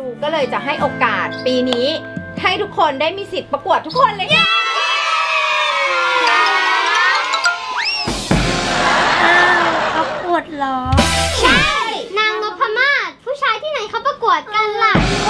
ก็เลยจะให้โอกาสปีนี้ให้ทุกคนได้มีสิทธิ์ประกวดทุกคนเลยค่ะประกวดเหรอใช่นางนพมาศผู้ชายที่ไหนเขาประกวดกันล่ะ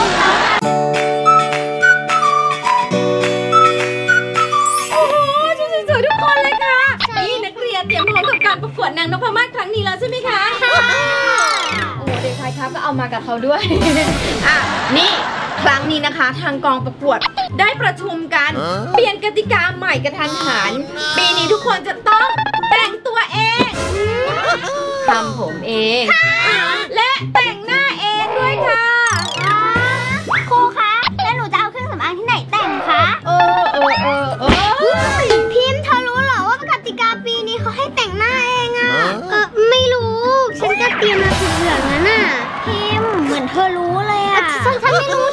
โอ้โหสวยๆทุกคนเลยค่ะนี่นักเรียนเตรียมพร้อมกับการประกวดนางนพมาศครั้งนี้แล้วใช่ไหมคะโอ้เด็กชายครับก็เอามากับเขาด้วยอ่ะนี่ครั้งนี้นะคะทางกองประกวดได้ประชุมกันเปลี่ยนกติกาใหม่กระทันหันปีนี้ทุกคนจะต้องแต่งตัวเองทำผมเองและแต่งหน้าเองด้วยค่ะครูคะแล้วหนูจะเอาเครื่องสำอางที่ไหนแต่งคะพิมพ์เธอรู้เหรอว่ากติกาปีนี้เขาให้แต่งหน้าเองอะไม่รู้ฉันก็เตรียมมาถูกเหลืองนั่นน่ะพิมพ์เหมือนเธอรู้เลยอะฉันไม่รู้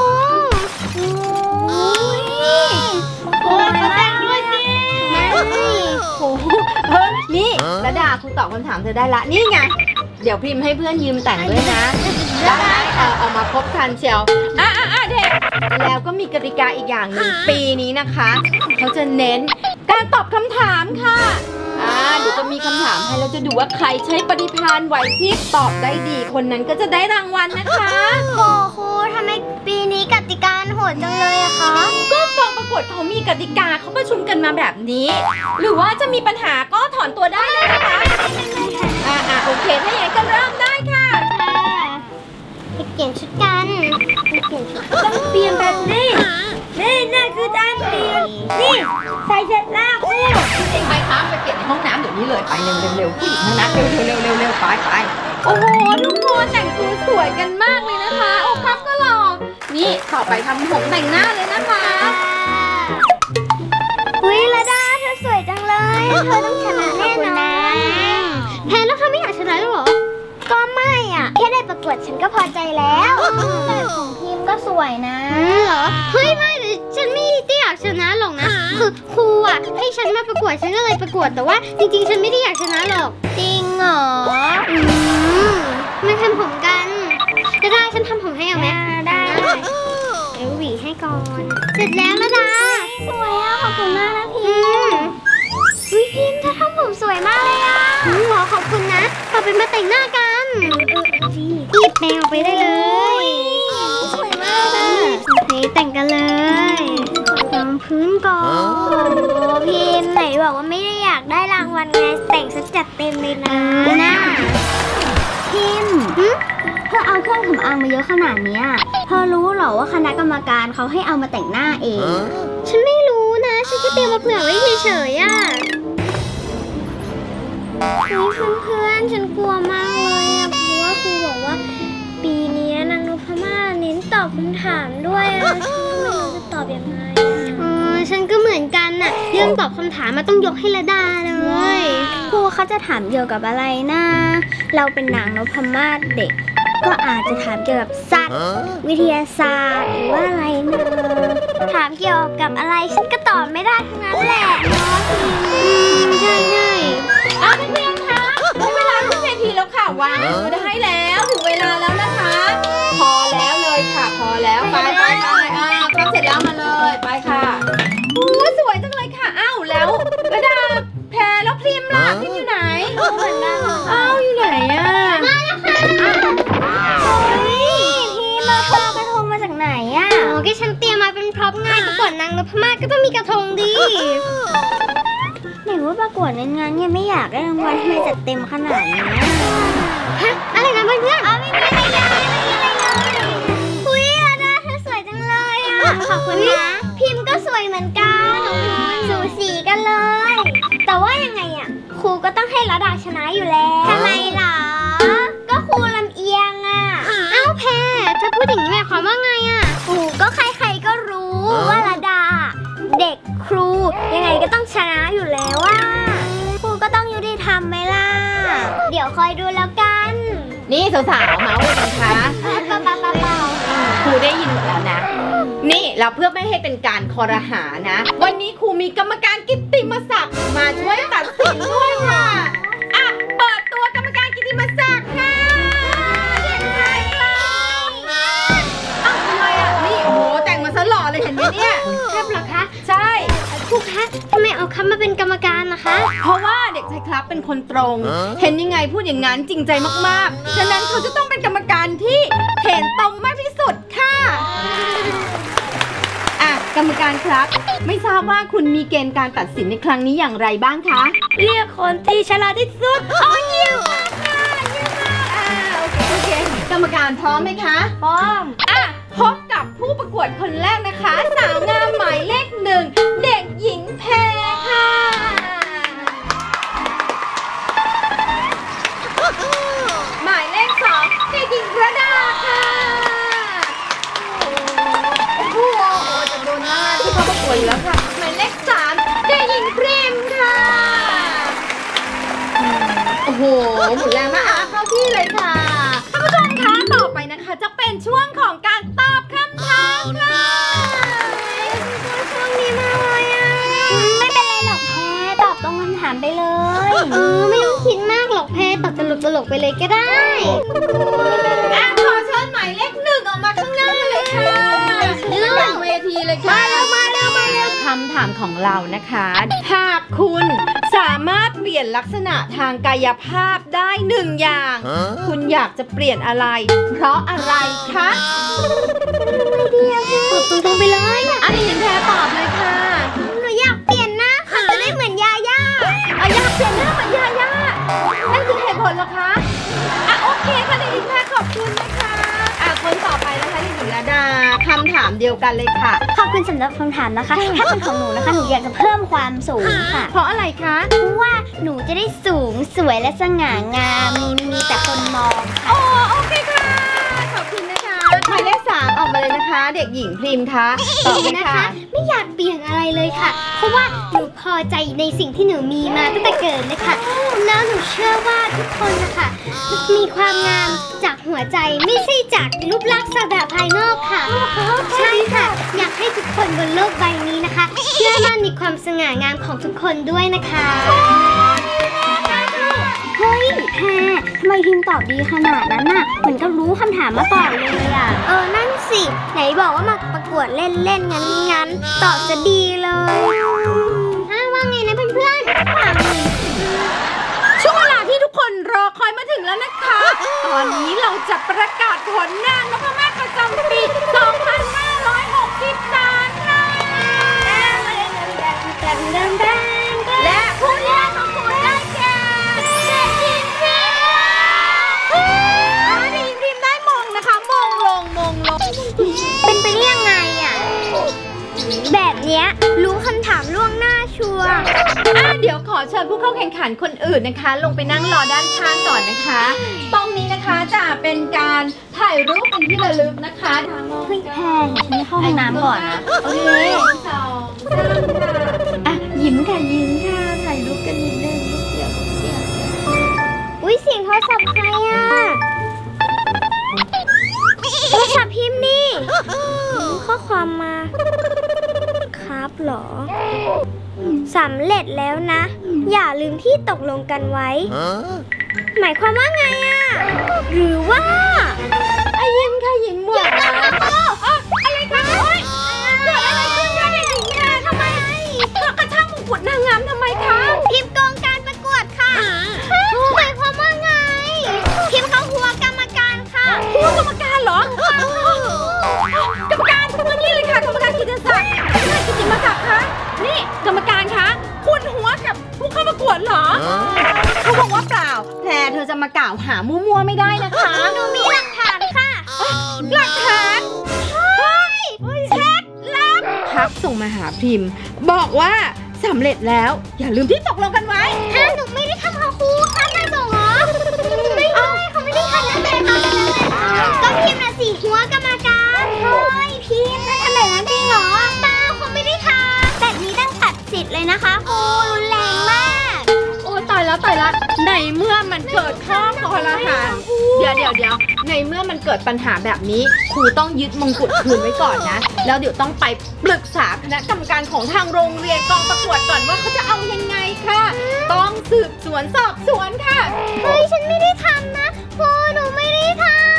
โอ้ยแต่งด้วยสิโอ้โหนี่ระดาครูตอบคำถามเธอได้ละนี่ไงเดี๋ยวพิมพ์ให้เพื่อนยืมแต่งด้วยนะได้เอามาครบครันเชียวเด็กแล้วก็มีกติกาอีกอย่างหนึ่งปีนี้นะคะเขาจะเน้นการตอบคำถามค่ะเดี๋ยวจะมีคำถามให้เราจะดูว่าใครใช้ปฏิภาณไหวพริบตอบได้ดีคนนั้นก็จะได้รางวัลนะคะโอ้ครูทำไมปีนี้กติกาโหดจังเลยอะคะก็กองประกวดเขามีกติกาเขาประชุมกันมาแบบนี้หรือว่าจะมีปัญหาก็ถอนตัวได้เลยนะคะโอเคถ้าอย่างนั้นก็เริ่มได้ค่ะไปเปลี่ยนชุดกันต้องเปลี่ยนแบบนี้นี่คือการเปลี่ยนนี่ใส่เสร็จแล้วครูเองไปครับไปเปลี่ยนในห้องน้ำเดี๋ยวนี้เลยไปเร็วผู้หญิงทั้งนั้นเร็วไปโอ้โหทุกคนแต่งตัวสวยกันมากเลยนะคะโอ้ครับก็หล่อนี่ต่อไปทำผมแต่งหน้าเลยนะคะอุ๊ยระดาเธอสวยจังเลยเธอต้องชนะแน่นอนแพนแล้วเธอไม่อยากชนะหรอก็ไม่อ่ะแค่ได้ประกวดฉันก็พอใจแล้วแต่ของพิมก็สวยนะเหรอเฮ้ยไม่ฉันไม่ได้อยากชนะหรอกนะคือครูอ่ะให้ฉันมาประกวดฉันก็เลยประกวดแต่ว่าจริงๆฉันไม่ได้อยากชนะหรอกจริงเหรอมาทำผมกันระดาฉันทำผมให้เอาไหมได้เดี๋ยวหวีให้ก่อนเสร็จแล้วระดาสวยอ่ะขอบคุณมากนะพิมวิพิมเธอทำผมสวยมากเลยอ่ะขอบคุณนะต่อไปมาแต่งหน้ากันรีบแปรงออกไปได้เลยสวยมากนี่แต่งกันเลยรองพื้นก่อนพิมไหนบอกว่าไม่ได้อยากได้รางวัลไงแต่งซะจัดเต็มเลยนะพิมเธอเอาเครื่องสำอางมาเยอะขนาดนี้เธอรู้เหรอว่าคณะกรรมการเขาให้เอามาแต่งหน้าเองฉันไม่รู้นะฉันแค่เตรียมมาเผื่อไว้เฉยๆเพื่อนฉันกลัวมากเลยเพราะว่าครูบอกว่าปีนี้นางนพมาศเน้นตอบคำถามด้วยฉันไม่รู้จะตอบยังไงฉันก็เหมือนกันน่ะเรื่องตอบคำถามมาต้องยกให้ระดาเลยครูเขาจะถามเกี่ยวกับอะไรนะเราเป็นนางนพมาศเด็กก็อาจจะถามเกี่ยวกับสัตว์วิทยาศาสตร์หรือว่าอะไรนะถามเกี่ยวกับอะไรฉันก็ตอบไม่ได้ทั้งนั้นแหละใช่เพื่อนๆคะได้เวลาขึ้นเวทีแล้วค่ะวางมือได้แล้วถึงเวลาแล้วนะคะพอแล้วเลยค่ะพอแล้วไปทำเสร็จแล้วมาเลยไปค่ะสวยจังเลยค่ะแล้วระดาแพรแล้วพิมพ์ล่ะพิมพ์อยู่ไหนเหมือนกันอยู่ไหนมาแล้วค่ะพิมพ์มาพากระทงมาจากไหนก็ฉันเตรียมมาเป็นพร็อพงานประกวดนางนพมาศก็ต้องมีกระทงดีไหนว่าประกวดในงานเนี่ยไม่อยากได้รางวัลทำไมจัดเต็มขนาดนี้อะไรนะเพื่อนไม่มีอะไรเลยคุยระดาเธอสวยจังเลยขอบคุณนะพิมพ์ก็สวยเหมือนกันสูสีกันเลยแต่ว่ายังไงครูก็ต้องให้ระดาชนะอยู่แล้วทำไมล่ะก็ครูลำเอียงแพรเธอพูดอย่างนี้หมายความว่าไงครูก็ใครๆก็รู้ว่าระดาเด็กครูยังไงก็ต้องชนะอยู่แล้วครูก็ต้องยุติธรรมไหมล่ะเดี๋ยวคอยดูแล้วกันนี่สาวๆเมาส์กันคะครูได้ยินหมดแล้วนะนี่เราเพื่อไม่ให้เป็นการคอรหานะวันนี้ครูมีกรรมการกิตติมศักดิ์มาช่วยตัดสินด้วยค่ะเปิดตัวกรรมการกิตติมศักดิ์ค่ะครับมาเป็นกรรมการนะคะเพราะว่าเด็กชายครับเป็นคนตรง เห็นยังไงพูดอย่างนั้นจริงใจมากๆฉะนั้นเขาจะต้องเป็นกรรมการที่เห็นตรงมากที่สุดค่ะกรรมการครับไม่ทราบว่าคุณมีเกณฑ์การตัดสินในครั้งนี้อย่างไรบ้างคะเรียกคนที่ฉลาดที่สุดเยี่ยมมากค่ะเยี่ยมมากโอเคกรรมการพร้อมไหมคะพร้อมพบกับผู้ประกวดคนแรกนะคะสาวงามหมายเลข 1เด็กหญิงแพรค่ะหมายเลข 2เด็กหญิงระดาค่ะโอ้โหจะโดนหน้าที่เขาประกวดอยู่แล้วค่ะหมายเลข 3เด็กหญิงพริมค่ะโอ้โหหมุนแรงมากเข้าที่เลยค่ะท่านผู้ชมคะต่อไปนะคะจะเป็นช่วงของการตอบคำถามค่ะช่วงนี้มากเลยไม่เป็นไรหรอกแพ้ตอบตรงคำถามไปเลยไม่ต้องคิดมากหรอกแพ้ตอบตลกไปเลยก็ได้ขอเชิญหมายเลข 1ออกมาข้างหน้าเลยค่ะหลังเวทีเลยค่ะมาเร็วคำถามของเรานะคะหากคุณสามารถเปลี่ยนลักษณะทางกายภาพได้1อย่างคุณอยากจะเปลี่ยนอะไรเพราะอะไรคะตอบตรงไปเลยอันนี้หญิงแพรตอบเลยค่ะหนูอยากเปลี่ยนหน้าค่ะจะได้เหมือนยาย่าอยากเปลี่ยนหน้าเหมือนยาย่านั่นคือเหตุผลเหรอคะโอเคค่ะหญิงแพรขอบคุณนะคะคนต่อไปนะคะหญิงระดาคำถามเดียวกันเลยค่ะขอบคุณสำหรับคำถามนะคะถ้าเป็นของหนูนะคะหนูอยากจะเพิ่มความสูงค่ะเพราะอะไรคะเพราะว่าหนูจะได้สูงสวยและสง่างามมีแต่คนมองโอเคค่ะขอบคุณนะคะหมายเลข 3ออกมาเลยนะคะเด็กหญิงพริมคะตอบนะคะไม่อยากเปลี่ยนอะไรเลยค่ะเพราะว่าหนูพอใจในสิ่งที่หนูมีมาตั้งแต่เกิดเลยค่ะแล้วหนูเชื่อว่าทุกคนนะคะมีความงามจากหัวใจไม่ใช่จากรูปลักษณ์สัดภายนอกค่ะใช่ค่ะอยากให้ทุกคนบนโลกใบนี้นะคะเชื่อมั่นในความสง่างามของทุกคนด้วยนะคะเฮ้ยแพรทำไมพิมตอบดีขนาดนั้นน่ะเหมือนกับรู้คำถามมาก่อนเลยอ่ะนั่นสิไหนบอกว่ามาประกวดเล่นงั้นตอบจะดีเลยว่าไงนะเพื่อนช่วงเวลาที่ทุกคนรอคอยมาถึงแล้วนะคะตอนนี้เราจะประกาศผลนางนพมาศประจำปี2563ค่ะและผู้ที่ได้ประกวดได้แก่เด็กหญิงพริมเด็กหญิงพริมได้มงนะคะมงลงเป็นไปได้ยังไงอ่ะแบบเนี้ยรู้คำถามล่วงหน้าชัวร์เดี๋ยวขอเชิญผู้เข้าแข่งขันคนอื่นนะคะลงไปนั่งรอด้านข้างก่อนนะคะตรงนี้นะคะจะเป็นการถ่ายรูปเป็นที่ระลึกนะคะเฮ้ยแพงฉันเข้าห้องน้ำก่อนนะโอเค2 3ค่ะยิ้มค่ะถ่ายรูปกันนิดนึงเดี๋ยวอุ๊ยเสียงโทรศัพท์ใครอ่ะโทรศัพท์พิมพ์นี่ข้อความมาครับเหรอสำเร็จแล้วนะอย่าลืมที่ตกลงกันไว้หมายความว่าไงอ่ะหรือว่ายิ้มค่ะยิ้มหมดอะไรคะเกิดอะไรขึ้นคะเด็กหญิงแพรทำไมกระชากมงกุฎนางงามทำไมคะพิมพ์โกงการประกวดค่ะหมายความว่าไงพิมพ์เขาหัวกรรมการค่ะหัวกรรมการเหรอกรรมการมานี่เลยค่ะกรรมการกิตติศักดิ์กิตติมศักดิ์คะนี่กรรมการคะคุณหัวกับผู้เข้าประกวดเหรอเขาบอกว่าเปล่าแพรเธอจะมากล่าวหามั่วๆไม่ได้นะคะหนูมีหลักฐานค่ะหลักฐานแชทลับพักส่งมาหาพิมพ์บอกว่าสำเร็จแล้วอย่าลืมที่ตกลงกันไว้หนูไม่ได้ทำเขาครูค่ะนายส่งเหรอไม่ใช่เขาไม่ได้ทำนั่นเลยก็พิมพ์น่ะสิหัวกรรมการเฮ้ยพิมพ์ทำแบบนั้นจริงเหรอเปล่าเขาไม่ได้ทำแบบนี้ตั้งตัดสิทธิ์เลยนะคะครูรุนแรงมากโอ้ตายแล้วในเมื่อมันเกิดข้อคอรหาเดี๋ยวในเมื่อมันเกิดปัญหาแบบนี้ครูต้องยึดมงกุฎคืนไว้ก่อนนะแล้วเดี๋ยวต้องไปปรึกษาคณะกรรมการของทางโรงเรียนกองประกวดก่อนว่าเขาจะเอายังไงค่ะต้องสืบสวนสอบสวนค่ะเฮ้ยฉันไม่ได้ทำนะครูหนูไม่ได้ทำ